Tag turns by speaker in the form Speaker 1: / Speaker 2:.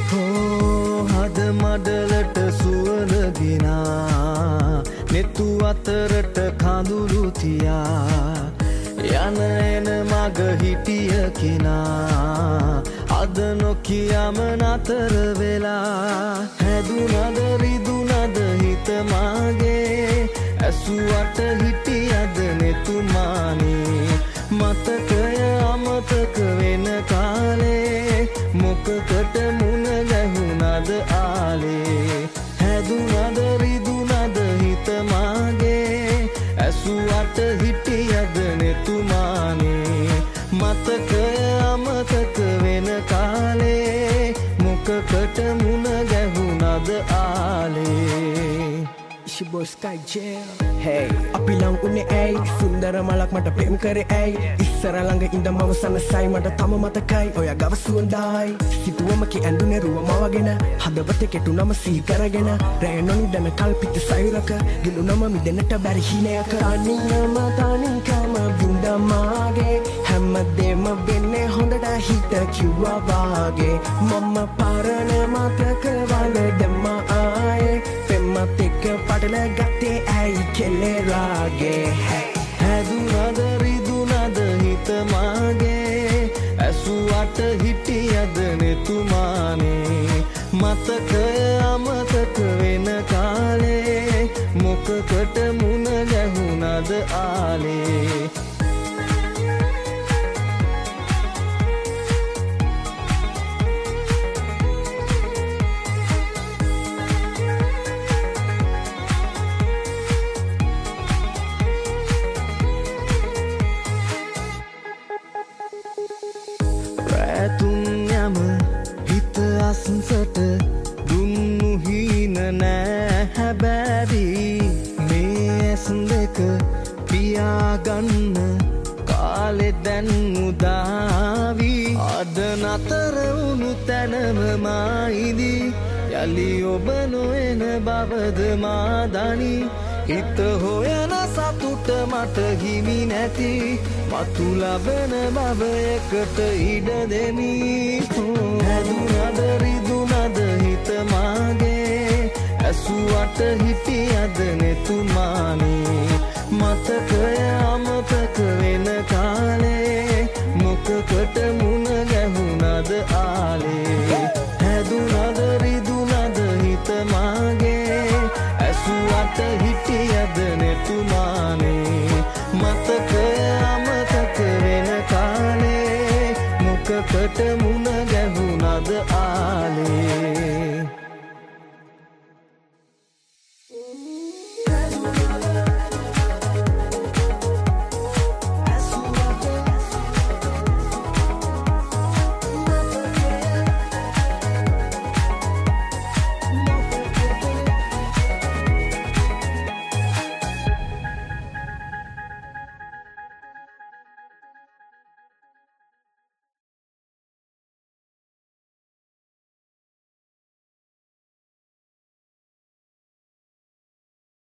Speaker 1: හද මඩලට සුවඳ නෙතු අතරට කඳුළු තියා යන එන මග හිටිය කෙනා අද නොකියම නතර වෙලා හැදුනද රිදුනද හිත මාගේ ඇසුවට හිටියද නෙතුමානේ මතකය අමතක වෙන කාලේ මොකකට මුණ ගැහුණද ආලේ හැදුනද රිදුනද හිත මාගේ ඇසුවට හිටියද නෙතුමානේ මතකය අමතක වෙන කාලේ මොකකට මුණ ගැහුණද ආලේ
Speaker 2: Boy Sky Jam. Hey, අපි ලං උනේ ඇයි සුන්දර මලක් මට ප්‍රේම කරේ ඇයි ඉස්සර ළඟ ඉඳන් මම සනසයි මට තම මතකයි ඔයා ගව සුවඳයි සිතුවම කි ඇඳුනේ රුවම වගෙන හදවතේ කෙටුනම සිහි කරගෙන රැය නොනිදන කල්පිත සයුරක ගිලුනම මිදෙන්නට බැරි හිනයක තනිකම බින්දමාගේ හැමදේම වෙන්නේ හොඳට හිත කිව්වා වාගේ මම පරණ මතක වල දෙම ආයේ පෙම්මත් එක්ක පටල ගත්තේ ඇයි කෙලෙරාගේ
Speaker 1: හැදුනද රිදුනද හිත මාගේ ඇසුවට හිටියද නෙතුමානේ මතකය අමතක වෙන කාලේ මොකකට මුණ ගැහුණද ආලේ රැතුන් යම හිත අස්සට දුන්නු හීන නෑ හැබැරි මේ ඇස් දෙක පියාගන්න කාලෙ දැන් උදාවි අද නතර වුණු තැනම මායිදි යලි ඔබ නොයන බවද මා දනි හිත හොයන සතුට මට හිමි නැති මතු ලබන බව එකට ඉඩ දෙමි හැදුනද රිදුනද හිත මාගේ ඇසුවට හිටියද නෙතුමානේ මතකය අමතක වෙන කාලේ මොකකට මුණ ගැහුණද ආලේ හැදුනද රිදුනද හිත මාගේ ඇසුවට හිටියද නෙතුමානේ මතකය අමතක වෙන කාලේ මොකකට මුණ ගැහුණද ආලේ